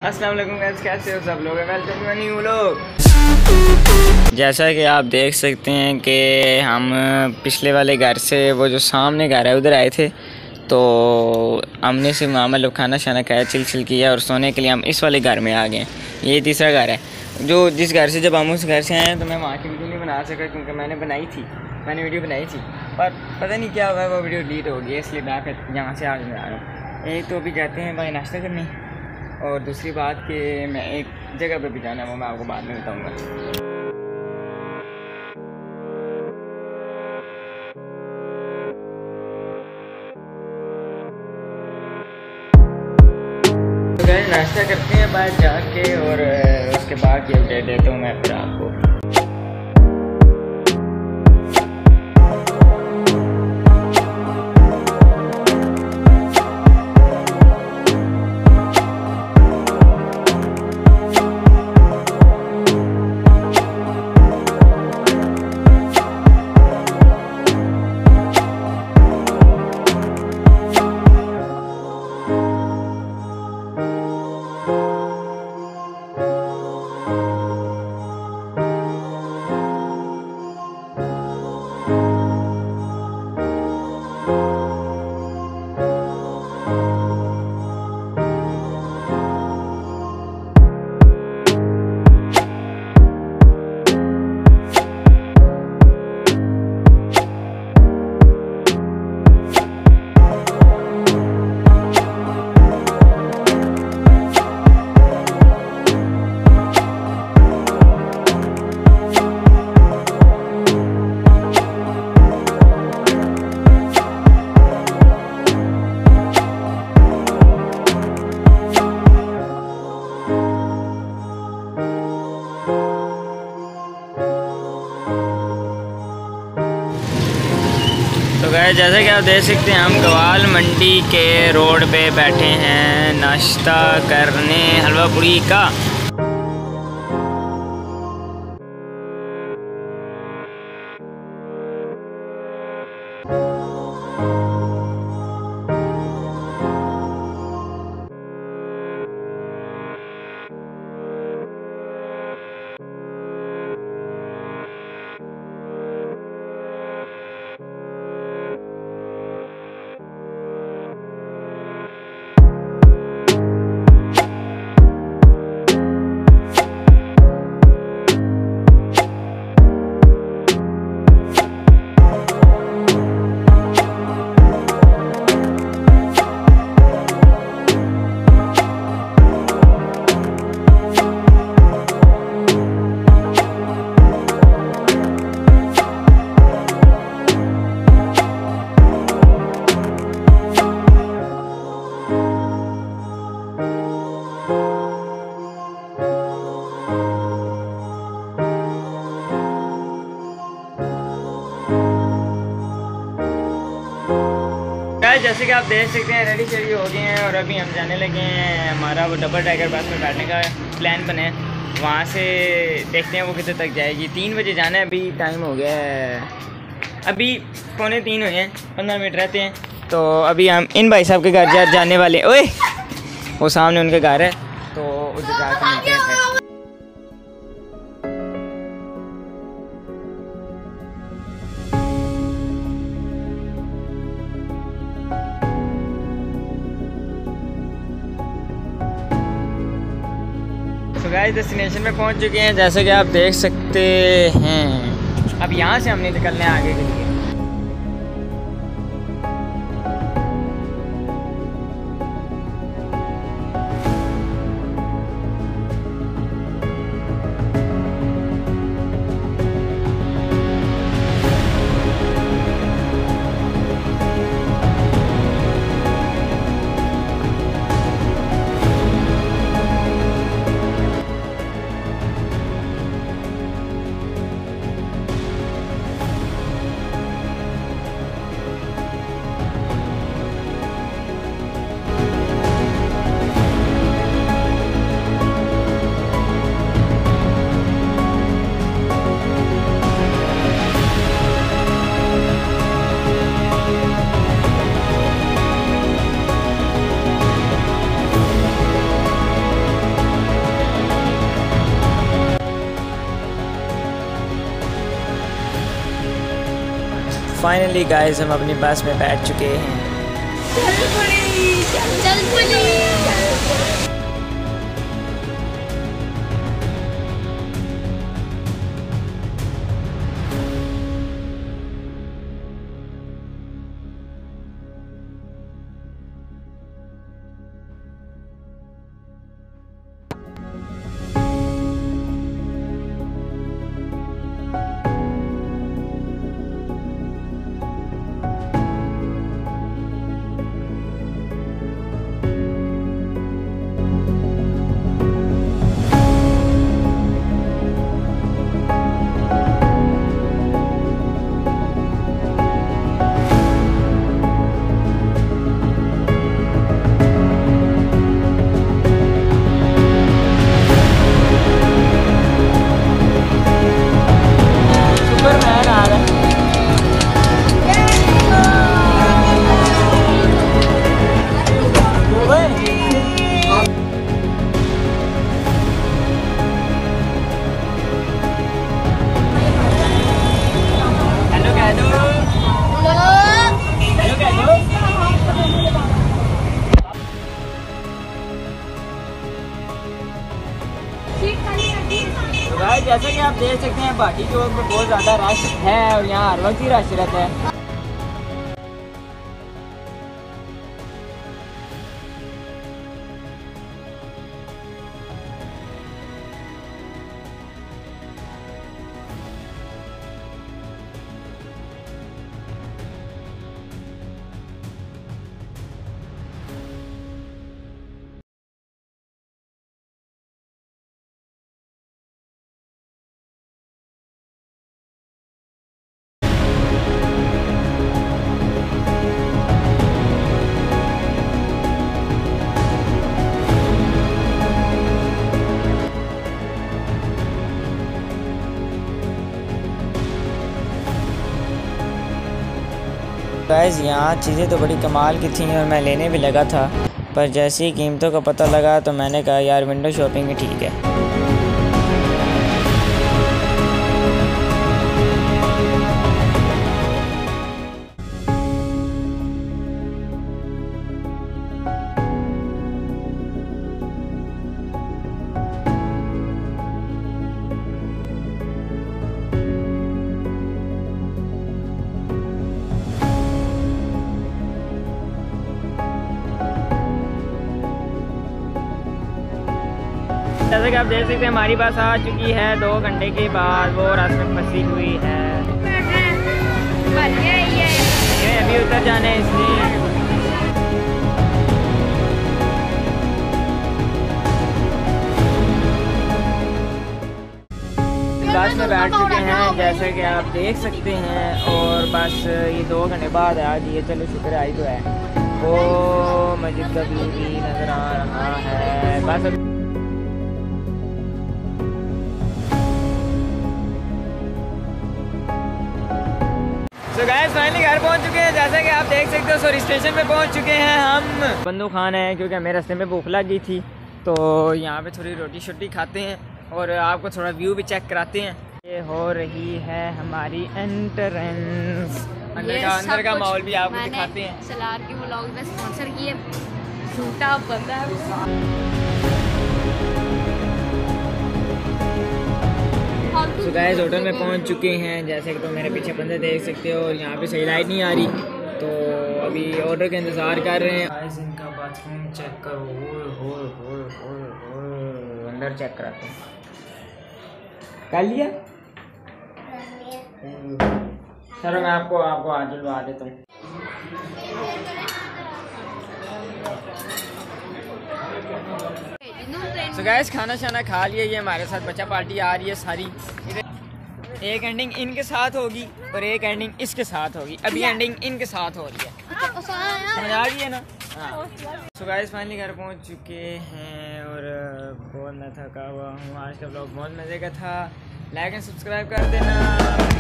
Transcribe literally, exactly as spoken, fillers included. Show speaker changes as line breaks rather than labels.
अस्सलाम वालेकुम गाइस, कैसे हो सब लोग? Welcome to new vlog. जैसा कि आप देख सकते हैं कि हम पिछले वाले घर से वो जो सामने घर है उधर आए थे, तो हमने से मामा लोग खाना शाना खाया, चिल चिल किया और सोने के लिए हम इस वाले घर में आ गए। ये तीसरा घर है जो जिस घर से जब हम उस घर से आए तो मैं वहाँ की वीडियो नहीं बना सका क्योंकि मैंने बनाई थी मैंने वीडियो बनाई थी पर पता नहीं क्या हुआ, वो वीडियो डिलीट हो गई, इसलिए मैं फिर यहाँ से आज मैं आ रहा हूँ। एक तो अभी जाते हैं भाई नाश्ता करने, और दूसरी बात कि मैं एक जगह पे भी जाना है, वो मैं आपको बाद में बताऊँगा। तो गाइस नाश्ता करते हैं बाहर जाके और उसके बाद ये अपडेट देता हूँ मैं फिर आपको। तो गाइस जैसा कि आप देख सकते हैं हम गवाल मंडी के रोड पे बैठे हैं नाश्ता करने हलवा पूरी का। जैसे कि आप देख सकते हैं रेडी शेडी हो गए हैं और अभी हम जाने लगे हैं। हमारा वो डबल टाइगर बस में बैठने का प्लान बने, वहाँ से देखते हैं वो कितने तक जाएगी। तीन बजे जाना है, अभी टाइम हो गया है, अभी पौने तीन हुए हैं, पंद्रह मिनट रहते हैं। तो अभी हम इन भाई साहब के घर जा जाने वाले। ओए वो सामने उनके घर है, तो उधर जाकर मिलते हैं। तो गाइस डेस्टिनेशन में पहुंच चुके हैं जैसे कि आप देख सकते हैं। अब यहाँ से हमने निकलना है आगे के लिए। फाइनली गाइस हम अपनी बस में बैठ चुके हैं।
चल पड़ी, चल पड़ी।
तो भाई जैसा कि आप देख सकते हैं भाटी चौक में बहुत ज़्यादा रश है और यहाँ हर वक्त ही रश रहता है। गाइस यहाँ चीज़ें तो बड़ी कमाल की थी और मैं लेने भी लगा था, पर जैसे ही कीमतों का पता लगा तो मैंने कहा यार विंडो शॉपिंग ही ठीक है। जैसे कि आप देख सकते हैं हमारी बस आ चुकी है दो घंटे के बाद, वो रास्ते में फंसी हुई है। ये अभी उतर जाने इसलिए बस में बैठ चुके हैं जैसे कि आप देख सकते हैं, और बस ये दो घंटे बाद आ गई है। चलो शुक्र आई तो है। वो मस्जिद का व्यू भी नज़र आ रहा है। बस तो गाइस फाइनली घर पहुंच चुके हैं जैसा कि आप देख सकते हो। सॉरी स्टेशन पे पहुंच चुके हैं हम। बंदू खाना है क्योंकि हमें रास्ते में भूख लग गई थी, तो यहाँ पे थोड़ी रोटी शोटी खाते हैं और आपको थोड़ा व्यू भी चेक कराते हैं। ये हो रही है हमारी एंट्रेंस, अंदर का अंदर का माहौल भी आपको दिखाते हैं।
सलार की व्लॉग में स्पॉन्सर किए झूठा बंदा है।
तो गाइस होटल में पहुंच चुके हैं जैसे कि तो मेरे पीछे बंदे देख सकते हो, और यहाँ पे सही लाइट नहीं आ रही, तो अभी ऑर्डर का इंतज़ार कर रहे हैं। गाइस इनका बाथरूम चेक करो, ओए होए होए होए होए, अंदर चेक कराते हैं। कर लिया? चलो मैं आपको आपको आज दिलवा देता हूँ। तो गाइस खाना शाना खा लिया, ये हमारे साथ बच्चा पार्टी आ रही है सारी। एक एंडिंग इनके साथ होगी और एक एंडिंग इसके साथ होगी। अभी एंडिंग इनके साथ हो रही है, समझ आ रही है ना? हाँ। तो गाइस फाइनली घर पहुंच चुके हैं और बहुत मैं थका हुआ हूँ। आज का ब्लॉग बहुत मज़े का था। लाइक एंड सब्सक्राइब कर देना।